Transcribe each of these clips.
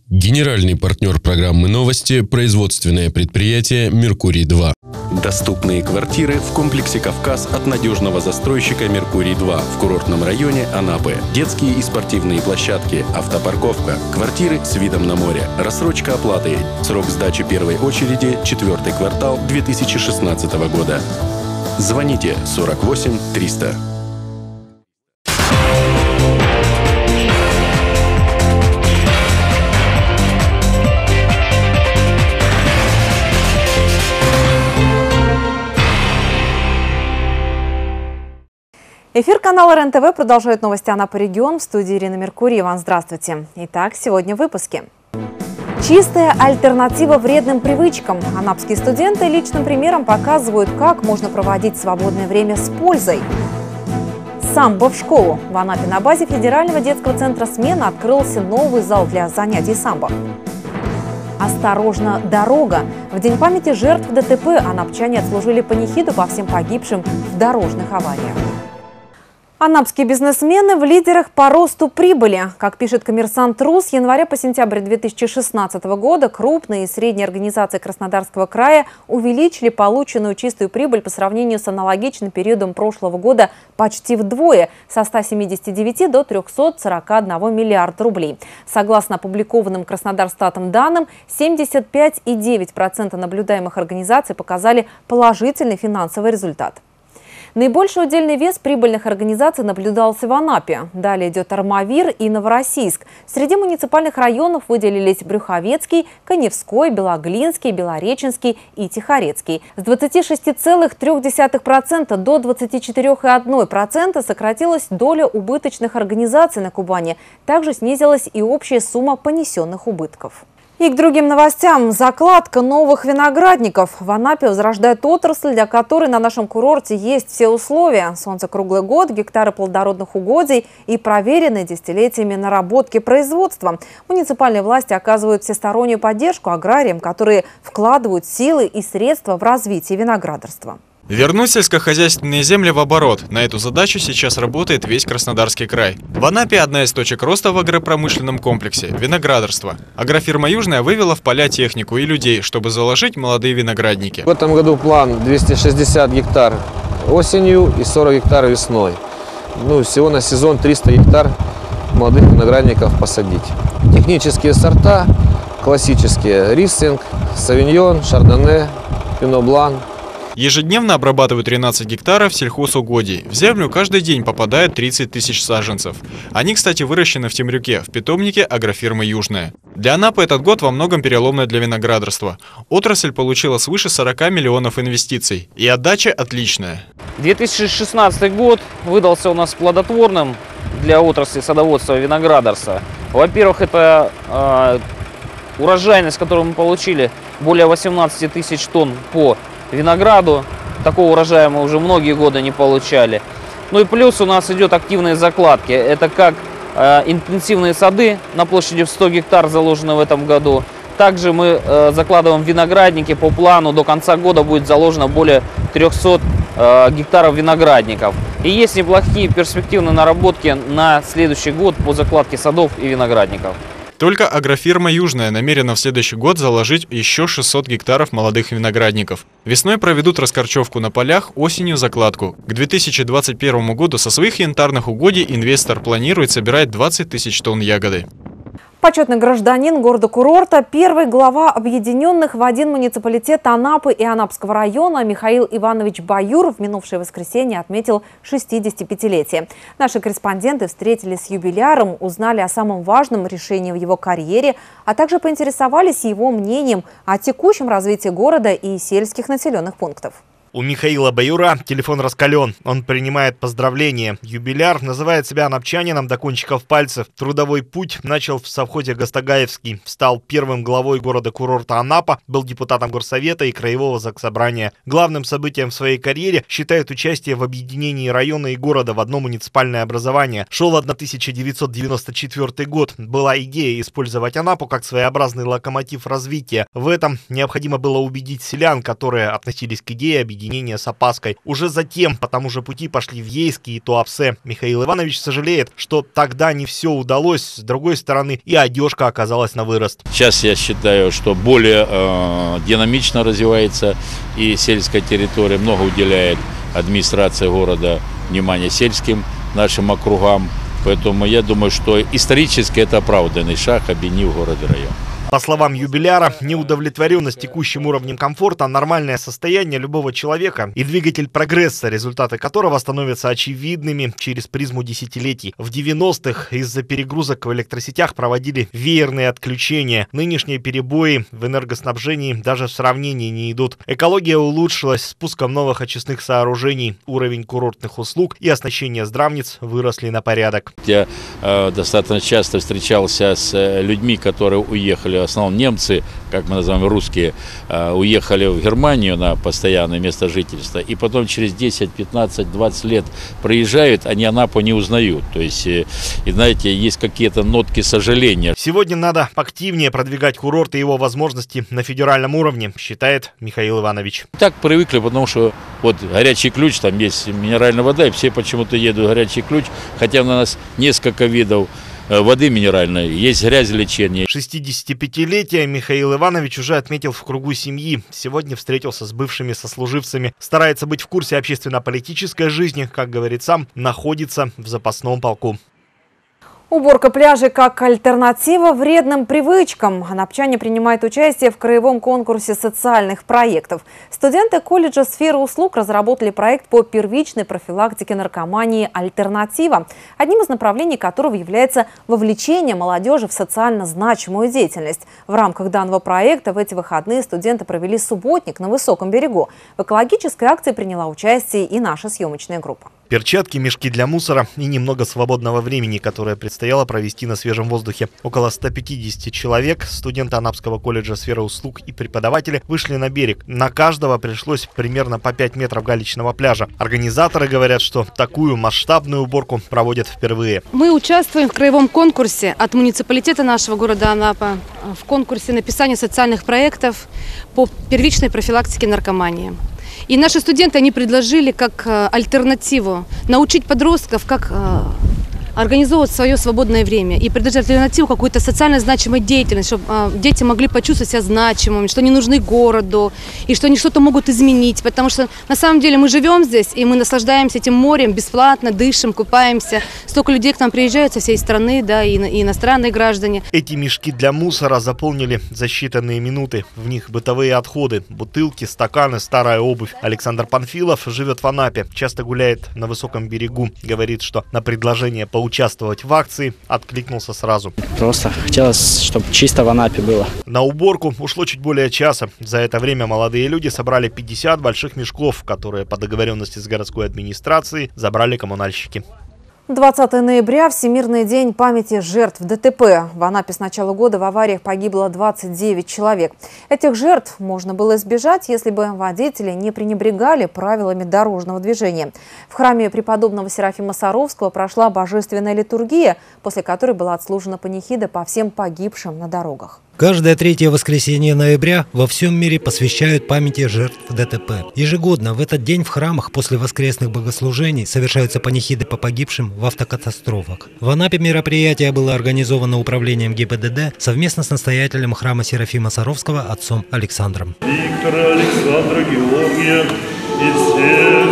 Генеральный партнер программы «Новости» – производственное предприятие «Меркурий-2». Доступные квартиры в комплексе «Кавказ» от надежного застройщика «Меркурий-2» в курортном районе Анапы. Детские и спортивные площадки, автопарковка, квартиры с видом на море, рассрочка оплаты. Срок сдачи первой очереди – 4-й квартал 2016 года. Звоните 48 300. Эфир канала РЕН-ТВ продолжает новости Анапы регион. В студии Ирина Меркурьева. Здравствуйте. Итак, сегодня в выпуске. Чистая альтернатива вредным привычкам. Анапские студенты личным примером показывают, как можно проводить свободное время с пользой. Самбо в школу. В Анапе на базе Федерального детского центра «Смена» открылся новый зал для занятий самбо. Осторожно, дорога. В день памяти жертв ДТП анапчане отслужили панихиду по всем погибшим в дорожных авариях. Анапские бизнесмены в лидерах по росту прибыли. Как пишет «Коммерсант РУ», с января по сентябрь 2016 года крупные и средние организации Краснодарского края увеличили полученную чистую прибыль по сравнению с аналогичным периодом прошлого года почти вдвое – со 179 до 341 миллиарда рублей. Согласно опубликованным Краснодарстатом данным, 75,9% наблюдаемых организаций показали положительный финансовый результат. Наибольший удельный вес прибыльных организаций наблюдался в Анапе. Далее идет Армавир и Новороссийск. Среди муниципальных районов выделились Брюховецкий, Каневской, Белоглинский, Белореченский и Тихорецкий. С 26,3% до 24,1% сократилась доля убыточных организаций на Кубани. Также снизилась и общая сумма понесенных убытков. И к другим новостям. Закладка новых виноградников. В Анапе возрождает отрасль, для которой на нашем курорте есть все условия. Солнце круглый год, гектары плодородных угодий и проверенные десятилетиями наработки производства. Муниципальные власти оказывают всестороннюю поддержку аграриям, которые вкладывают силы и средства в развитие виноградарства. Вернуть сельскохозяйственные земли в оборот. На эту задачу сейчас работает весь Краснодарский край. В Анапе одна из точек роста в агропромышленном комплексе – виноградарство. Агрофирма «Южная» вывела в поля технику и людей, чтобы заложить молодые виноградники. В этом году план 260 гектар осенью и 40 гектар весной. Всего на сезон 300 гектар молодых виноградников посадить. Технические сорта классические – рислинг, савиньон, шардоне, пино блан. Ежедневно обрабатывают 13 гектаров сельхозугодий. В землю каждый день попадает 30 тысяч саженцев. Они, кстати, выращены в Темрюке, в питомнике агрофирмы «Южная». Для Анапы этот год во многом переломный для виноградарства. Отрасль получила свыше 40 миллионов инвестиций. И отдача отличная. 2016 год выдался у нас плодотворным для отрасли садоводства и виноградарства. Во-первых, это урожайность, которую мы получили, более 18 тысяч тонн по винограду. Такого урожая мы уже многие годы не получали. И плюс у нас идет активные закладки. Это как интенсивные сады на площади в 100 гектар заложены в этом году. Также мы закладываем виноградники. По плану до конца года будет заложено более 300 гектаров виноградников. И есть неплохие перспективные наработки на следующий год по закладке садов и виноградников. Только агрофирма «Южная» намерена в следующий год заложить еще 600 гектаров молодых виноградников. Весной проведут раскорчевку на полях, осенью закладку. К 2021 году со своих янтарных угодий инвестор планирует собирать 20 тысяч тонн ягоды. Почетный гражданин города-курорта, первый глава объединенных в один муниципалитет Анапы и Анапского района Михаил Иванович Баюр в минувшее воскресенье отметил 65-летие. Наши корреспонденты встретились с юбиляром, узнали о самом важном решении в его карьере, а также поинтересовались его мнением о текущем развитии города и сельских населенных пунктов. У Михаила Баюра телефон раскален. Он принимает поздравления. Юбиляр называет себя анапчанином до кончиков пальцев. Трудовой путь начал в совхозе Гастагаевский. Стал первым главой города-курорта Анапа, был депутатом горсовета и краевого заксобрания. Главным событием в своей карьере считает участие в объединении района и города в одно муниципальное образование. Шел 1994 год. Была идея использовать Анапу как своеобразный локомотив развития. В этом необходимо было убедить селян, которые относились к идее объединения соединение с Опаской. Уже затем по тому же пути пошли в Ейске и Туапсе. Михаил Иванович сожалеет, что тогда не все удалось. С другой стороны, и одежка оказалась на вырост. Сейчас я считаю, что более динамично развивается и сельская территория. Много уделяет администрация города внимания сельским нашим округам. Поэтому я думаю, что исторически это оправданный шаг, объединив город и район. По словам юбиляра, неудовлетворенность текущим уровнем комфорта – нормальное состояние любого человека и двигатель прогресса, результаты которого становятся очевидными через призму десятилетий. В 90-х из-за перегрузок в электросетях проводили веерные отключения. Нынешние перебои в энергоснабжении даже в сравнении не идут. Экология улучшилась с пуском новых очистных сооружений. Уровень курортных услуг и оснащение здравниц выросли на порядок. Я достаточно часто встречался с людьми, которые уехали. В основном немцы, как мы называем русские, уехали в Германию на постоянное место жительства. И потом через 10, 15, 20 лет приезжают, они Анапу не узнают. То есть, и знаете, есть какие-то нотки сожаления. Сегодня надо активнее продвигать курорт и его возможности на федеральном уровне, считает Михаил Иванович. Так привыкли, потому что вот горячий ключ, там есть минеральная вода, и все почему-то едут в горячий ключ, хотя у нас несколько видов воды минеральной, есть грязелечение. 65-летие Михаил Иванович уже отметил в кругу семьи. Сегодня встретился с бывшими сослуживцами. Старается быть в курсе общественно-политической жизни, как говорит сам, находится в запасном полку. Уборка пляжей как альтернатива вредным привычкам. Анапчане принимают участие в краевом конкурсе социальных проектов. Студенты колледжа сферы услуг разработали проект по первичной профилактике наркомании «Альтернатива», одним из направлений которого является вовлечение молодежи в социально значимую деятельность. В рамках данного проекта в эти выходные студенты провели субботник на Высоком берегу. В экологической акции приняла участие и наша съемочная группа. Перчатки, мешки для мусора и немного свободного времени, которое предстояло провести на свежем воздухе. Около 150 человек, студенты Анапского колледжа сферы услуг и преподаватели, вышли на берег. На каждого пришлось примерно по 5 метров галечного пляжа. Организаторы говорят, что такую масштабную уборку проводят впервые. Мы участвуем в краевом конкурсе от муниципалитета нашего города Анапа в конкурсе написания социальных проектов по первичной профилактике наркомании. И наши студенты, они предложили как альтернативу научить подростков, как организовывать свое свободное время и предложить альтернативу какой-то социально значимой деятельности, чтобы дети могли почувствовать себя значимыми, что они нужны городу и что они что-то могут изменить. Потому что на самом деле мы живем здесь и мы наслаждаемся этим морем бесплатно, дышим, купаемся. Столько людей к нам приезжают со всей страны, да, и иностранные граждане. Эти мешки для мусора заполнили за считанные минуты. В них бытовые отходы, бутылки, стаканы, старая обувь. Александр Панфилов живет в Анапе, часто гуляет на Высоком берегу. Говорит, что на предложение поучаствовать в акции откликнулся сразу. Просто хотелось, чтобы чисто в Анапе было. На уборку ушло чуть более часа. За это время молодые люди собрали 50 больших мешков, которые по договоренности с городской администрацией забрали коммунальщики. 20 ноября – Всемирный день памяти жертв ДТП. В Анапе с начала года в авариях погибло 29 человек. Этих жертв можно было избежать, если бы водители не пренебрегали правилами дорожного движения. В храме преподобного Серафима Саровского прошла божественная литургия, после которой была отслужена панихида по всем погибшим на дорогах. Каждое третье воскресенье ноября во всем мире посвящают памяти жертв ДТП. Ежегодно в этот день в храмах после воскресных богослужений совершаются панихиды по погибшим в автокатастрофах. В Анапе мероприятие было организовано управлением ГИБДД совместно с настоятелем храма Серафима Саровского отцом Александром. Виктора, Александра, Георгия и всех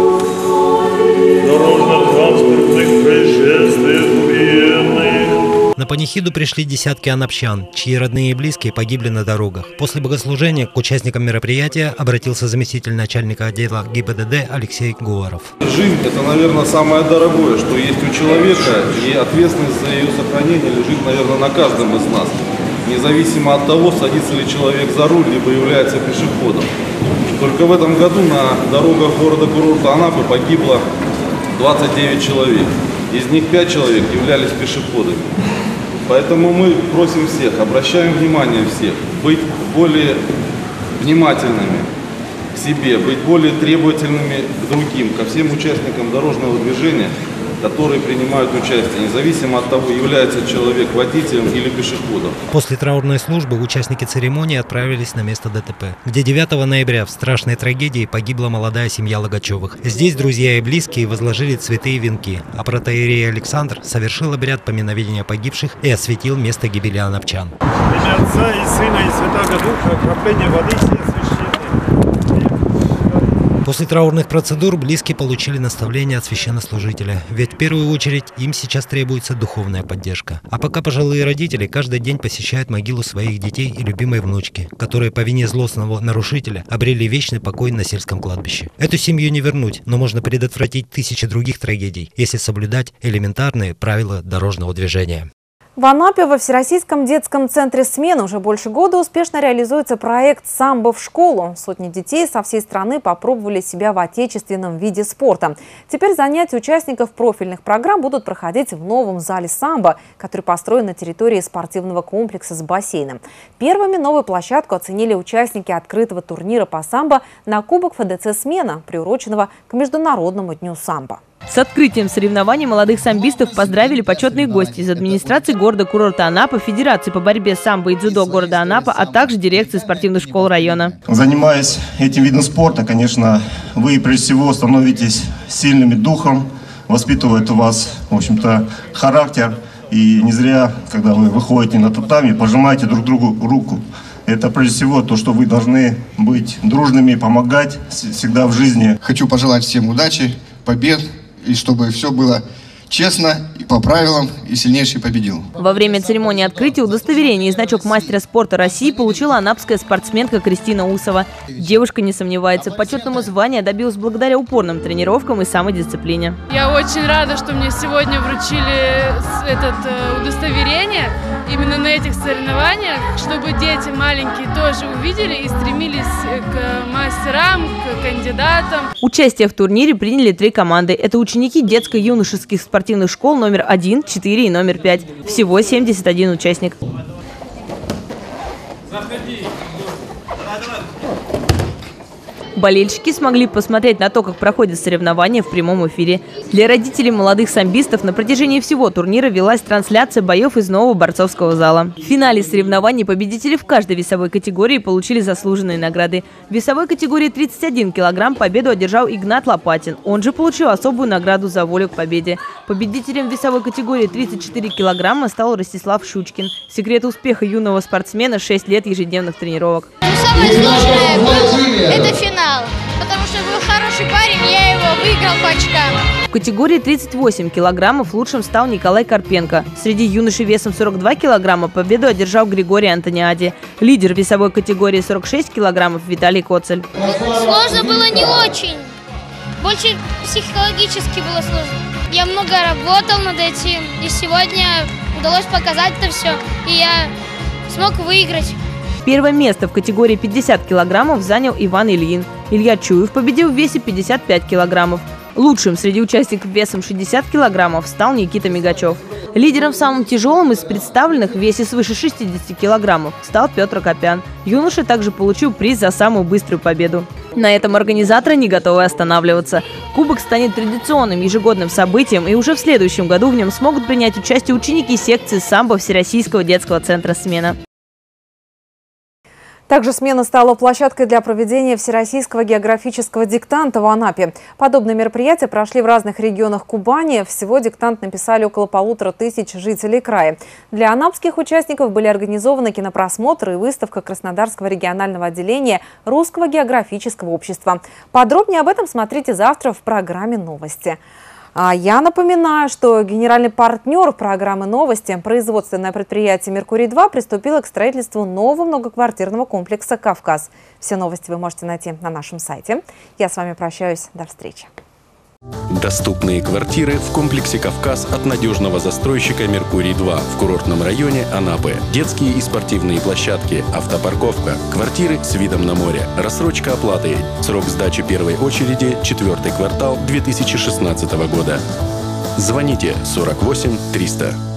дорожно-транспортных происшествий военных. На панихиду пришли десятки анапчан, чьи родные и близкие погибли на дорогах. После богослужения к участникам мероприятия обратился заместитель начальника отдела ГИБДД Алексей Говоров. Жизнь – это, наверное, самое дорогое, что есть у человека, и ответственность за ее сохранение лежит, наверное, на каждом из нас. Независимо от того, садится ли человек за руль, либо является пешеходом. Только в этом году на дорогах города-курорта Анапы погибло 29 человек. Из них 5 человек являлись пешеходами. Поэтому мы просим всех, обращаем внимание всех, быть более внимательными к себе, быть более требовательными к другим, ко всем участникам дорожного движения, которые принимают участие, независимо от того, является человек водителем или пешеходом. После траурной службы участники церемонии отправились на место ДТП, где 9 ноября в страшной трагедии погибла молодая семья Логачевых. Здесь друзья и близкие возложили цветы и венки, а протоиерей Александр совершил обряд поминовения погибших и осветил место гибели анапчан. В имя Отца и Сына и Святаго Духа, окропление воды все священные. После траурных процедур близкие получили наставления от священнослужителя, ведь в первую очередь им сейчас требуется духовная поддержка. А пока пожилые родители каждый день посещают могилу своих детей и любимой внучки, которые по вине злостного нарушителя обрели вечный покой на сельском кладбище. Эту семью не вернуть, но можно предотвратить тысячи других трагедий, если соблюдать элементарные правила дорожного движения. В Анапе во Всероссийском детском центре «Смена» уже больше года успешно реализуется проект «Самбо в школу». Сотни детей со всей страны попробовали себя в отечественном виде спорта. Теперь занятия участников профильных программ будут проходить в новом зале самбо, который построен на территории спортивного комплекса с бассейном. Первыми новую площадку оценили участники открытого турнира по самбо на Кубок ФДЦ «Смена», приуроченного к Международному дню самбо. С открытием соревнований молодых самбистов поздравили почетные гости из администрации города-курорта Анапа, Федерации по борьбе с самбо и дзюдо города Анапа, а также дирекции спортивных школ района. Занимаясь этим видом спорта, конечно, вы прежде всего становитесь сильными духом, воспитывает у вас, в общем-то, характер. И не зря, когда вы выходите на татами, пожимаете друг другу руку. Это прежде всего то, что вы должны быть дружными, помогать всегда в жизни. Хочу пожелать всем удачи, побед. И чтобы все было честно и по правилам, и сильнейший победил. Во время церемонии открытия удостоверение и значок мастера спорта России получила анапская спортсменка Кристина Усова. Девушка не сомневается, почетному званию добилась благодаря упорным тренировкам и самодисциплине. Я очень рада, что мне сегодня вручили это удостоверение именно на этих соревнованиях, чтобы дети маленькие тоже увидели и стремились к мастерам, к кандидатам. Участие в турнире приняли 3 команды. Это ученики детско-юношеских спортивных школ номер 1, 4 и номер 5. Всего 71 участник. Болельщики смогли посмотреть на то, как проходят соревнования в прямом эфире. Для родителей молодых самбистов на протяжении всего турнира велась трансляция боев из нового борцовского зала. В финале соревнований победители в каждой весовой категории получили заслуженные награды. В весовой категории 31 килограмм победу одержал Игнат Лопатин. Он же получил особую награду за волю к победе. Победителем в весовой категории 34 килограмма стал Ростислав Щучкин. Секрет успеха юного спортсмена – 6 лет ежедневных тренировок. Самое сложное – это финал, потому что был хороший парень, я его выиграл по очкам. В категории 38 килограммов лучшим стал Николай Карпенко. Среди юношей весом 42 килограмма победу одержал Григорий Антониади. Лидер весовой категории 46 килограммов Виталий Коцель. Сложно было не очень, больше психологически было сложно. Я много работал над этим, и сегодня удалось показать это все, и я смог выиграть. Первое место в категории 50 килограммов занял Иван Ильин. Илья Чуев победил в весе 55 килограммов. Лучшим среди участников весом 60 килограммов стал Никита Мигачев. Лидером в самом тяжелом из представленных в весе свыше 60 килограммов стал Петр Акопян. Юноша также получил приз за самую быструю победу. На этом организаторы не готовы останавливаться. Кубок станет традиционным ежегодным событием, и уже в следующем году в нем смогут принять участие ученики секции самбо Всероссийского детского центра «Смена». Также «Смена» стала площадкой для проведения всероссийского географического диктанта в Анапе. Подобные мероприятия прошли в разных регионах Кубани. Всего диктант написали около 1500 жителей края. Для анапских участников были организованы кинопросмотры и выставка Краснодарского регионального отделения Русского географического общества. Подробнее об этом смотрите завтра в программе «Новости». А я напоминаю, что генеральный партнер программы «Новости», производственное предприятие «Меркурий-2», приступило к строительству нового многоквартирного комплекса «Кавказ». Все новости вы можете найти на нашем сайте. Я с вами прощаюсь. До встречи. Доступные квартиры в комплексе «Кавказ» от надежного застройщика «Меркурий-2» в курортном районе Анапы. Детские и спортивные площадки, автопарковка, квартиры с видом на море, рассрочка оплаты. Срок сдачи первой очереди – 4-й квартал 2016 года. Звоните 48 300.